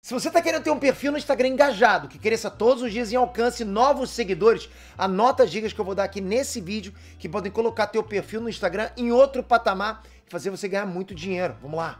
Se você tá querendo ter um perfil no Instagram engajado, que cresça todos os dias e alcance novos seguidores, anota as dicas que eu vou dar aqui nesse vídeo, que podem colocar teu perfil no Instagram em outro patamar e fazer você ganhar muito dinheiro. Vamos lá!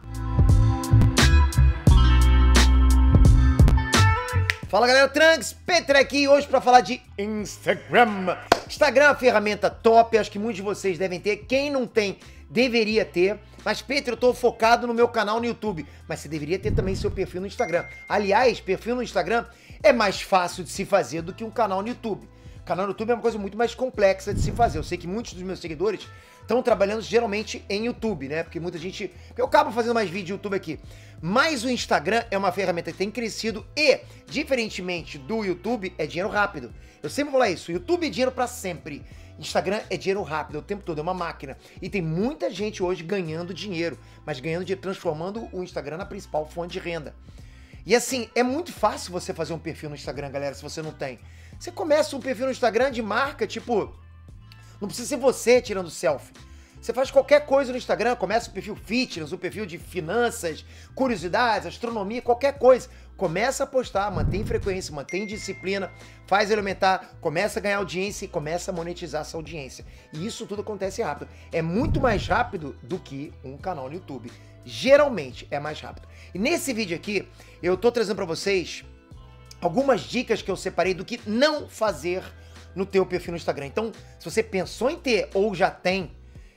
Fala galera, Trunks, Petra aqui hoje para falar de Instagram. Instagram é uma ferramenta top, acho que muitos de vocês devem ter. Quem não tem, deveria ter. Mas, Petra, eu tô focado no meu canal no YouTube. Mas você deveria ter também seu perfil no Instagram. Aliás, perfil no Instagram é mais fácil de se fazer do que um canal no YouTube. Canal no YouTube é uma coisa muito mais complexa de se fazer. Eu sei que muitos dos meus seguidores estão trabalhando geralmente em YouTube, né? Porque muita gente... Eu acabo fazendo mais vídeo YouTube aqui. Mas o Instagram é uma ferramenta que tem crescido e, diferentemente do YouTube, é dinheiro rápido. Eu sempre vou falar isso. YouTube é dinheiro pra sempre. Instagram é dinheiro rápido, o tempo todo, é uma máquina. E tem muita gente hoje ganhando dinheiro, mas ganhando dinheiro, transformando o Instagram na principal fonte de renda. E assim, é muito fácil você fazer um perfil no Instagram, galera, se você não tem. Você começa um perfil no Instagram de marca, tipo, não precisa ser você tirando selfie. Você faz qualquer coisa no Instagram, começa um perfil fitness, um perfil de finanças, curiosidades, astronomia, qualquer coisa. Começa a postar, mantém frequência, mantém disciplina, faz ele aumentar, começa a ganhar audiência e começa a monetizar essa audiência. E isso tudo acontece rápido. É muito mais rápido do que um canal no YouTube. Geralmente é mais rápido. E nesse vídeo aqui, eu tô trazendo pra vocês algumas dicas que eu separei do que não fazer no teu perfil no Instagram. Então, se você pensou em ter ou já tem,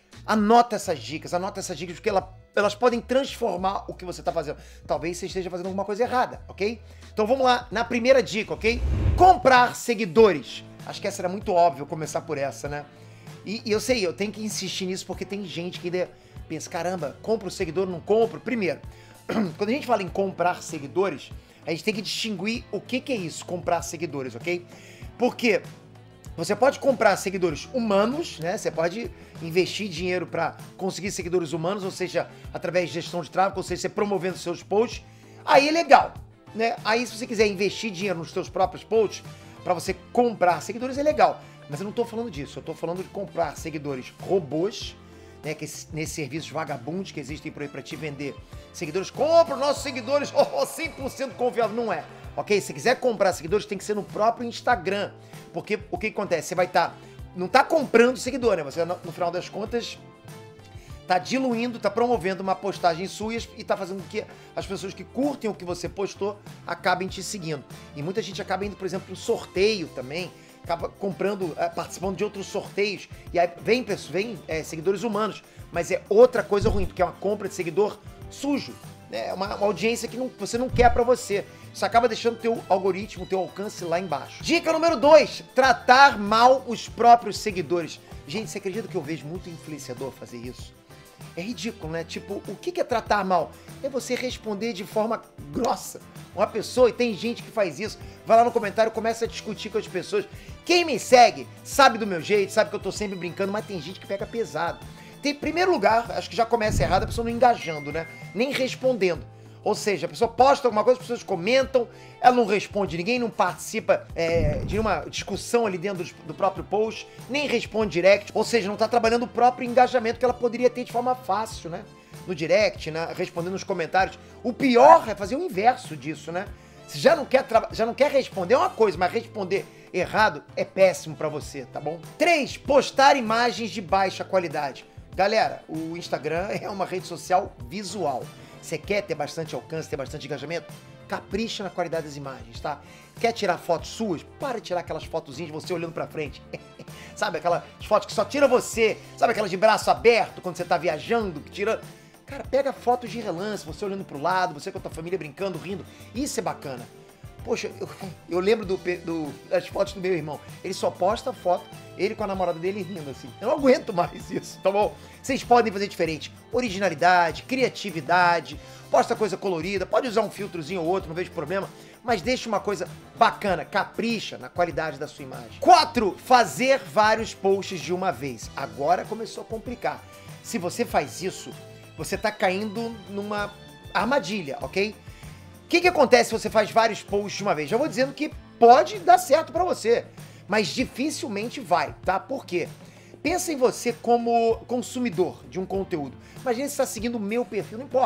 anota essas dicas porque elas podem transformar o que você está fazendo. Talvez você esteja fazendo alguma coisa errada, ok? Então vamos lá, na primeira dica, ok? Comprar seguidores. Acho que essa era muito óbvio começar por essa, né? E eu sei, eu tenho que insistir nisso porque tem gente que ainda pensa, caramba, compro o seguidor, não compro? Primeiro, quando a gente fala em comprar seguidores, a gente tem que distinguir o que é isso, comprar seguidores, ok? Porque você pode comprar seguidores humanos, né? Você pode investir dinheiro para conseguir seguidores humanos, ou seja, através de gestão de tráfego, ou seja, você promovendo seus posts. Aí é legal, né? Aí se você quiser investir dinheiro nos seus próprios posts para você comprar seguidores, é legal. Mas eu não tô falando disso, eu tô falando de comprar seguidores robôs, né? Que nesses serviços vagabundos que existem por aí para te vender seguidores. Compra os nossos seguidores, 100% confiável. Não é. Ok? Se quiser comprar seguidores, tem que ser no próprio Instagram. Porque o que acontece? Você vai estar... não tá comprando seguidor, né? Você, no final das contas, tá diluindo, tá promovendo uma postagem sua e tá fazendo com que as pessoas que curtem o que você postou acabem te seguindo. E muita gente acaba indo, por exemplo, em sorteio também, acaba comprando, participando de outros sorteios. E aí vem seguidores humanos, mas é outra coisa ruim, porque é uma compra de seguidor sujo. É uma audiência que você não quer pra você. Isso acaba deixando teu algoritmo, teu alcance lá embaixo. Dica número 2, tratar mal os próprios seguidores. Gente, você acredita que eu vejo muito influenciador fazer isso? É ridículo, né? Tipo, o que é tratar mal? É você responder de forma grossa uma pessoa, e tem gente que faz isso, vai lá no comentário, começa a discutir com as pessoas. Quem me segue sabe do meu jeito, sabe que eu tô sempre brincando, mas tem gente que pega pesado. Em primeiro lugar, acho que já começa errado a pessoa não engajando, né? Nem respondendo. Ou seja, a pessoa posta alguma coisa, as pessoas comentam, ela não responde ninguém, não participa de uma discussão ali dentro do próprio post, nem responde direct, ou seja, não está trabalhando o próprio engajamento que ela poderia ter de forma fácil, né? No direct, né? Respondendo nos comentários. O pior é fazer o inverso disso, né? Se já não quer responder é uma coisa, mas responder errado é péssimo para você, tá bom? 3, postar imagens de baixa qualidade. Galera, o Instagram é uma rede social visual. Você quer ter bastante alcance, ter bastante engajamento? Capricha na qualidade das imagens, tá? Quer tirar fotos suas? Para de tirar aquelas fotozinhas de você olhando pra frente. Sabe aquelas fotos que só tira você? Sabe aquelas de braço aberto quando você tá viajando? Que tira... Cara, pega fotos de relance, você olhando pro lado, você com a tua família brincando, rindo. Isso é bacana. Poxa, eu lembro das fotos do meu irmão. Ele só posta foto, ele com a namorada dele rindo assim. Eu não aguento mais isso, tá bom? Vocês podem fazer diferente. Originalidade, criatividade, posta coisa colorida, pode usar um filtrozinho ou outro, não vejo problema. Mas deixa uma coisa bacana, capricha na qualidade da sua imagem. 4, fazer vários posts de uma vez. Agora começou a complicar. Se você faz isso, você tá caindo numa armadilha, ok? O que acontece se você faz vários posts de uma vez? Já vou dizendo que pode dar certo pra você, mas dificilmente vai, tá? Por quê? Pensa em você como consumidor de um conteúdo. Imagina se você está seguindo o meu perfil, não importa.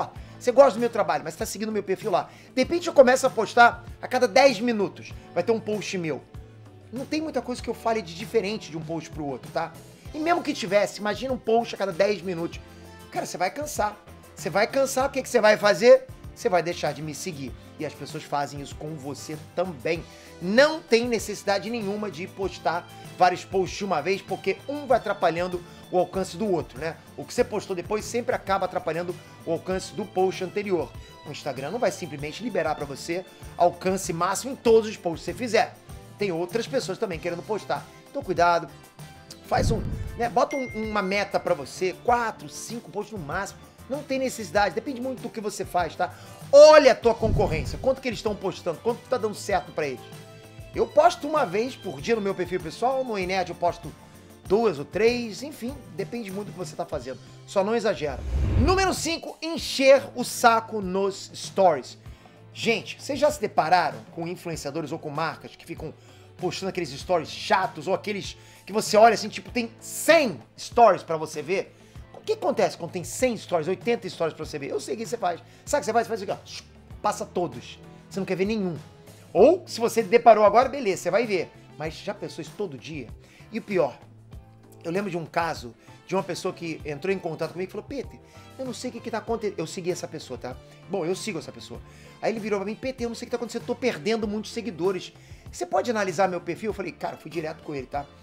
Você gosta do meu trabalho, mas tá seguindo o meu perfil lá. De repente eu começo a postar a cada 10 minutos. Vai ter um post meu. Não tem muita coisa que eu fale de diferente de um post pro outro, tá? E mesmo que tivesse, imagina um post a cada 10 minutos. Cara, você vai cansar. Você vai cansar, o que você vai fazer? Você vai deixar de me seguir. E as pessoas fazem isso com você também. Não tem necessidade nenhuma de postar vários posts de uma vez, porque um vai atrapalhando o alcance do outro, né? O que você postou depois sempre acaba atrapalhando o alcance do post anterior. O Instagram não vai simplesmente liberar para você alcance máximo em todos os posts que você fizer. Tem outras pessoas também querendo postar. Então cuidado, faz bota uma meta para você, 4, 5 posts no máximo. Não tem necessidade, depende muito do que você faz, tá? Olha a tua concorrência, quanto que eles estão postando, quanto tá dando certo para eles. Eu posto uma vez por dia no meu perfil pessoal, no Enerd eu posto 2 ou 3, enfim, depende muito do que você tá fazendo. Só não exagera. Número 5, encher o saco nos stories. Gente, vocês já se depararam com influenciadores ou com marcas que ficam postando aqueles stories chatos ou aqueles que você olha assim, tipo, tem 100 stories pra você ver? O que acontece quando tem 100 stories, 80 stories pra você ver? Eu sei o que você faz. Sabe o que você faz? Você faz assim, ó, passa todos. Você não quer ver nenhum. Ou, se você deparou agora, beleza, você vai ver. Mas já pensou isso todo dia? E o pior, eu lembro de um caso de uma pessoa que entrou em contato comigo e falou, Peter, eu não sei o que tá acontecendo. Eu segui essa pessoa, tá? Bom, eu sigo essa pessoa. Aí ele virou pra mim, Peter, eu não sei o que tá acontecendo, eu tô perdendo muitos seguidores. Você pode analisar meu perfil? Eu falei, cara, fui direto com ele, tá?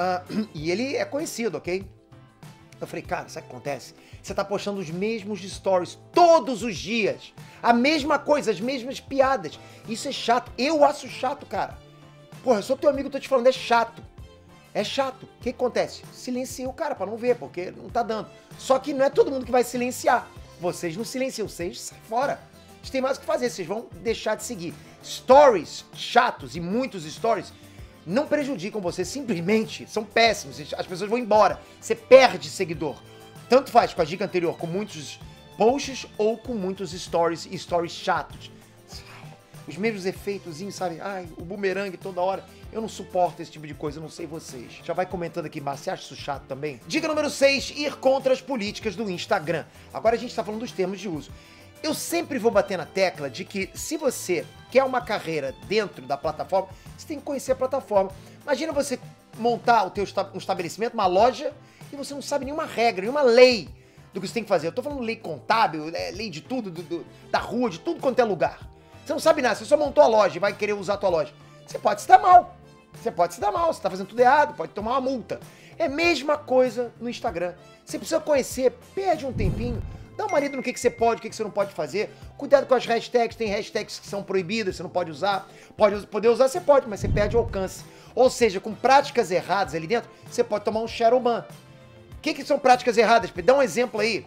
E ele é conhecido, ok? Eu falei, cara, sabe o que acontece? Você tá postando os mesmos stories todos os dias. A mesma coisa, as mesmas piadas. Isso é chato. Eu acho chato, cara. Porra, eu sou teu amigo, tô te falando, é chato. É chato. O que acontece? Silencia o cara pra não ver, porque não tá dando. Só que não é todo mundo que vai silenciar. Vocês não silenciam, vocês saem fora. Vocês têm mais o que fazer, vocês vão deixar de seguir. Stories chatos e muitos stories não prejudicam você, simplesmente são péssimos. As pessoas vão embora. Você perde seguidor. Tanto faz com a dica anterior, com muitos posts ou com muitos stories e stories chatos. Os mesmos efeitos, sabe? Ai, o bumerangue toda hora. Eu não suporto esse tipo de coisa, eu não sei vocês. Já vai comentando aqui, mas você acha isso chato também? Dica número 6, ir contra as políticas do Instagram. Agora a gente tá falando dos termos de uso. Eu sempre vou bater na tecla de que se você quer uma carreira dentro da plataforma, você tem que conhecer a plataforma. Imagina você montar um estabelecimento, uma loja, e você não sabe nenhuma regra, nenhuma lei do que você tem que fazer. Eu tô falando lei contábil, lei de tudo, da rua, de tudo quanto é lugar. Você não sabe nada, você só montou a loja e vai querer usar a tua loja. Você pode se dar mal. Você pode se dar mal, você tá fazendo tudo errado, pode tomar uma multa. É a mesma coisa no Instagram. Você precisa conhecer, perde um tempinho, dá uma lida no que você pode, o que você não pode fazer. Cuidado com as hashtags, tem hashtags que são proibidas, você não pode usar. Poder usar, você pode, mas você perde o alcance. Ou seja, com práticas erradas ali dentro, você pode tomar um shadow ban. O que são práticas erradas? Dá um exemplo aí.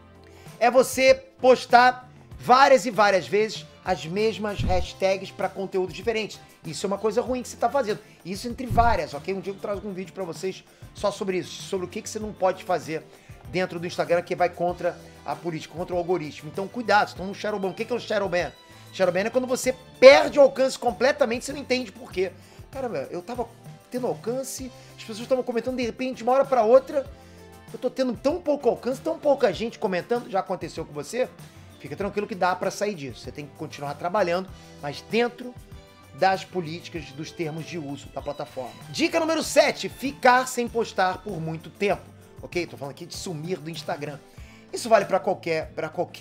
É você postar várias e várias vezes as mesmas hashtags para conteúdos diferentes. Isso é uma coisa ruim que você está fazendo. Isso entre várias, ok? Um dia eu trago um vídeo para vocês só sobre isso, sobre o que você não pode fazer dentro do Instagram que vai contra a política, contra o algoritmo. Então, cuidado, estão no shadow ban. O que é o shadow ban? Shadow ban é quando você perde o alcance completamente, você não entende por quê. Caramba, eu tava tendo alcance, as pessoas estavam comentando, de repente, de uma hora para outra, eu tô tendo tão pouco alcance, tão pouca gente comentando, já aconteceu com você? Fica tranquilo que dá para sair disso. Você tem que continuar trabalhando, mas dentro das políticas, dos termos de uso da plataforma. Dica número 7, ficar sem postar por muito tempo. Ok? Tô falando aqui de sumir do Instagram. Isso vale para qualquer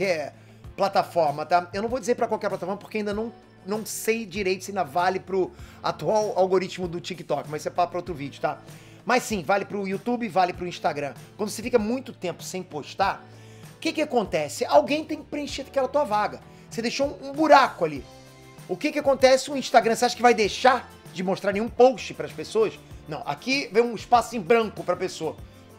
plataforma, tá? Eu não vou dizer para qualquer plataforma porque ainda não sei direito se ainda vale pro atual algoritmo do TikTok, mas isso é para outro vídeo, tá? Mas sim, vale pro YouTube, vale pro Instagram. Quando você fica muito tempo sem postar, o que acontece? Alguém tem que preencher aquela tua vaga. Você deixou um buraco ali. O que acontece? O Instagram, você acha que vai deixar de mostrar nenhum post para as pessoas? Não, aqui vem um espaço em branco para a pessoa.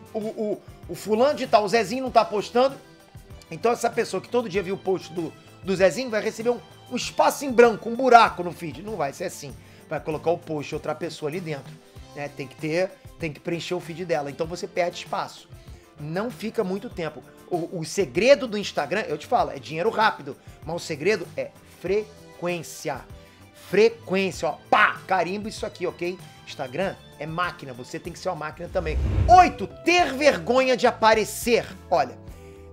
O fulano de tal, o Zezinho não tá postando, então essa pessoa que todo dia viu o post do Zezinho vai receber um espaço em branco, um buraco no feed. Não vai ser assim. Vai colocar o post de outra pessoa ali dentro. Né? Tem que preencher o feed dela. Então você perde espaço. Não fica muito tempo. O segredo do Instagram, eu te falo, é dinheiro rápido. Mas o segredo é frequência. Frequência, ó. Pá! Carimbo isso aqui, ok? Instagram é máquina, você tem que ser uma máquina também. 8. Ter vergonha de aparecer. Olha,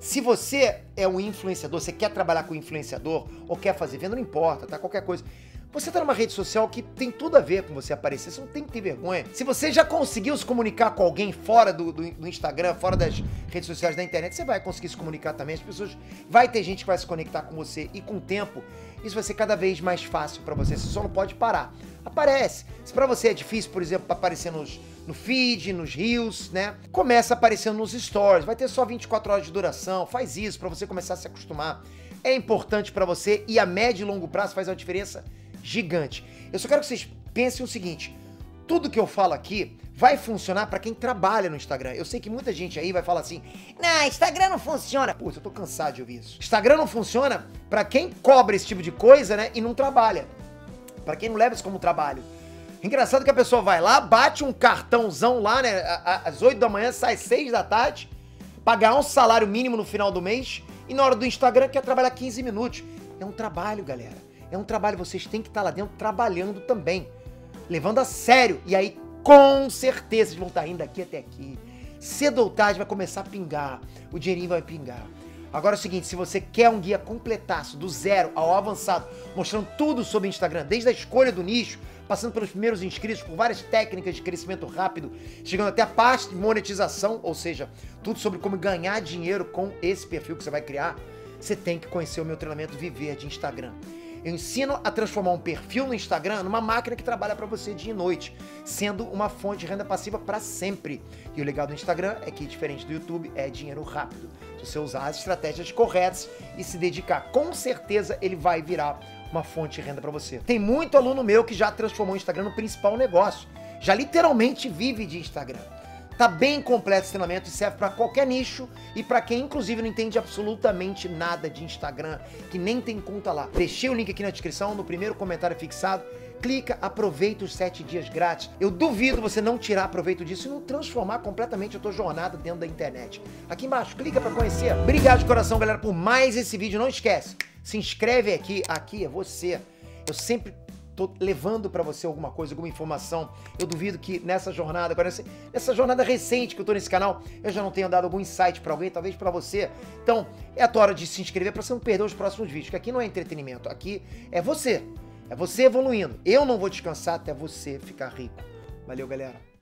Se você é um influenciador, você quer trabalhar com influenciador ou quer fazer venda, não importa, tá? Qualquer coisa. Você tá numa rede social que tem tudo a ver com você aparecer, você não tem que ter vergonha. Se você já conseguiu se comunicar com alguém fora do Instagram, fora das redes sociais da internet, você vai conseguir se comunicar também. As pessoas, vai ter gente que vai se conectar com você e com o tempo, isso vai ser cada vez mais fácil pra você, você só não pode parar. Aparece. Se pra você é difícil, por exemplo, aparecer no feed, nos reels, né? Começa aparecendo nos stories, vai ter só 24 horas de duração, faz isso pra você começar a se acostumar. É importante pra você e a médio e longo prazo faz uma diferença gigante. Eu só quero que vocês pensem o seguinte, tudo que eu falo aqui vai funcionar pra quem trabalha no Instagram. Eu sei que muita gente aí vai falar assim, não, Instagram não funciona. Putz, eu tô cansado de ouvir isso. Instagram não funciona pra quem cobra esse tipo de coisa, né, e não trabalha. Pra quem não leva isso como trabalho. Engraçado que a pessoa vai lá, bate um cartãozão lá, né, às 8 da manhã, sai às 6 da tarde, pagar um salário mínimo no final do mês, e na hora do Instagram quer trabalhar 15 minutos. É um trabalho, galera. É um trabalho, vocês têm que estar lá dentro trabalhando também, levando a sério. E aí, com certeza, vocês vão estar indo daqui até aqui. Cedo ou tarde vai começar a pingar, o dinheirinho vai pingar. Agora é o seguinte, se você quer um guia completaço, do zero ao avançado, mostrando tudo sobre Instagram, desde a escolha do nicho, passando pelos primeiros inscritos, por várias técnicas de crescimento rápido, chegando até a parte de monetização, ou seja, tudo sobre como ganhar dinheiro com esse perfil que você vai criar, você tem que conhecer o meu treinamento Viver de Instagram. Eu ensino a transformar um perfil no Instagram numa máquina que trabalha para você dia e noite, sendo uma fonte de renda passiva para sempre. E o legal do Instagram é que, diferente do YouTube, é dinheiro rápido. Se você usar as estratégias corretas e se dedicar, com certeza ele vai virar uma fonte de renda para você. Tem muito aluno meu que já transformou o Instagram no principal negócio. Já literalmente vive de Instagram. Tá bem completo esse treinamento e serve para qualquer nicho e para quem, inclusive, não entende absolutamente nada de Instagram, que nem tem conta lá. Deixei o link aqui na descrição, no primeiro comentário fixado. Clica, aproveita os 7 dias grátis. Eu duvido você não tirar proveito disso e não transformar completamente a tua jornada dentro da internet. Aqui embaixo, clica para conhecer. Obrigado de coração, galera, por mais esse vídeo. Não esquece, se inscreve aqui é você. Eu sempre tô levando pra você alguma coisa, alguma informação. Eu duvido que nessa jornada, agora nessa jornada recente que eu tô nesse canal, eu já não tenha dado algum insight pra alguém, talvez pra você. Então, é a tua hora de se inscrever pra você não perder os próximos vídeos, que aqui não é entretenimento, aqui é você. É você evoluindo. Eu não vou descansar até você ficar rico. Valeu, galera.